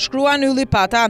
shkruan Ylli Pata.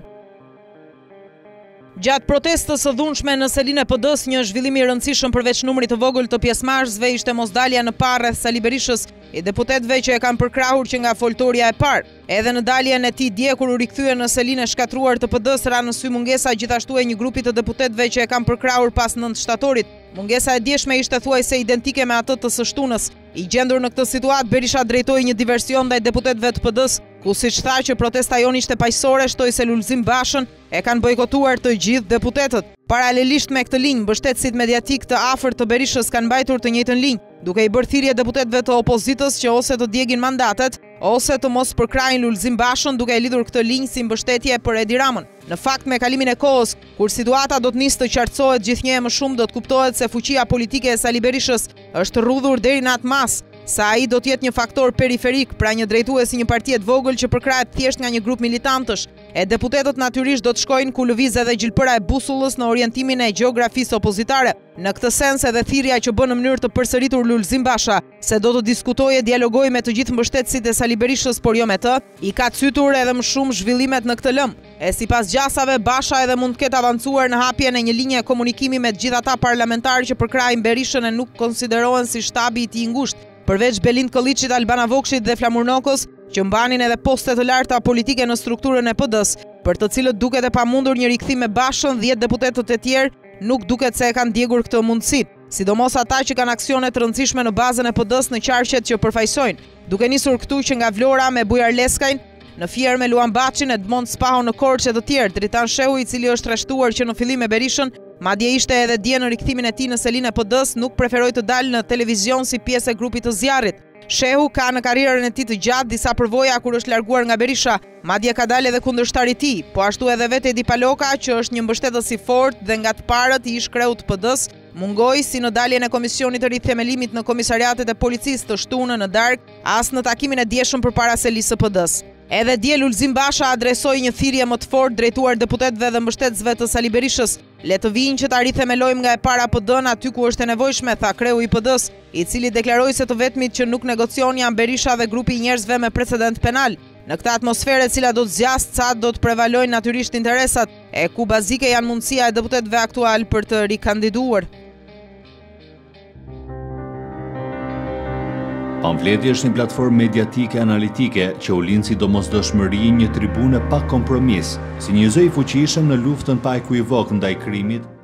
Gjatë protestës së dhunshme në selinë e PD-s, një zhvillim i rëndësishëm përveç numrit të vogël të pjesëmarrësve ishte mosdalja në parë rreth Sali Berishës i deputetëve që e kanë përkrahur që nga foltorja e parë. Edhe në daljen e tij dje kur u rikthye në selinë e shkatruar të PD-s, ra në sy mungesa gjithashtu e një grupi të deputetëve që e kanë përkrahur pas 9 shtatorit. Mungesa e djeshme ishte thuajse identike me atë të së shtunës. I gjendur në këtë situatë, Berisha drejtoi një diversion ndaj deputetëve të PD-s, ku siç tha që protesta jon ishte paqësore, shtoi se Lulzim Bashën e kanë bojkotuar të gjithë deputetët. Paralelisht me këtë linjë, mbështetësit mediatik të afërt të Berishës kanë mbajtur të njëjtën linjë, duke i bërë thirrje deputetëve të opozitës që ose të djegin mandatet, ose të mos përkrahin Lulzim Bashën, duke e lidhur këtë linjë si mbështetje për Edi Ramën. Në fakt, me kalimin e kohës, kur situata do të nisë të qartësohet gjithnjë më shumë, do të kuptohet se fuqia politike e Sali Berishës është rrudhur deri në atë mas, sa ai do të jetë një faktor periferik, pra një drejtues i një partie të vogël që përkrahet thjesht nga një grup militantësh. E deputetët natyrisht do të shkojnë ku lëviz edhe gjilpëra e busullës në orientimin e gjeografisë opozitare. Në këtë sens edhe thirrja që bën në mënyrë të përsëritur Lulzim Basha se do të diskutojë, dialogojë me të gjithë mbështetësit e Sali Berishës, por jo me të, i ka cytur edhe më shumë zhvillimet në këtë lëm. E sipas gjasave, Basha edhe mund të ketë avancuar në hapjen e një linje komunikimi me të gjithë ata parlamentarë që përkrahin Berishën e nuk konsiderohen si shtabi i tij i ngushtë. Përveç Belind Kolliçit, Albana Vokshit dhe Flamurnokës, që mbanin edhe poste të larta politike në strukturën e PD-s, për të cilët duket e pamundur një rikthim me Bashën, 10 deputetët e tjerë nuk duket se e kanë djegur këtë mundësi, sidomos ata që kanë aksione të rëndësishme në bazën e PD-s në qarqet që përfaqësojnë. Duke nisur këtu që nga Vlora me Bujar Leskajn, në Fier me Luan Baçin, Edmond Spaho në Korçë e të tjerë, Dritan Shehu, i cili është rreshtuar që në fillim me Berishën, madje ishte edhe dje në rikthimin e tij në selinë e PD-s, nuk preferoi të dalë në televizion si pjesë e grupit të zjarrit. Shehu ka në karrierën e tij të gjatë disa përvoja kur është larguar nga Berisha, madje ka dalë edhe kundërshtar i tij, po ashtu edhe vetë Edi Paloka, që është një mbështetës i fortë dhe nga të parët i ish kreu të PD-s, mungoi si në daljen e komisionit të rithemelimit në komisariatet e policisë të shtunë në darkë, as në takimin e djeshëm përpara selisë së PD-s. Edhe dje Lulzim Basha adresoi një thirrje më të fortë drejtuar deputetëve dhe mbështetësve të Sali Berishës. Le të vinë që ta rithemelojmë nga e para PD-n aty ku është e nevojshme, tha kreu i PD-s, i cili deklaroi se të vetmit që nuk negocion janë Berisha dhe grupi i njerëzve me precedent penal. Në këtë atmosferë e cila do të zgjasë, ca do të prevalojnë natyrisht interesat, e ku bazike janë mundësia e deputetëve aktual për të rikandiduar. Pamfleti është një platformë mediatike analitike që u lind si domosdoshmëri një tribune pa kompromis, si një zë i fuqishëm në luftën pa ekuivok ndaj krimit,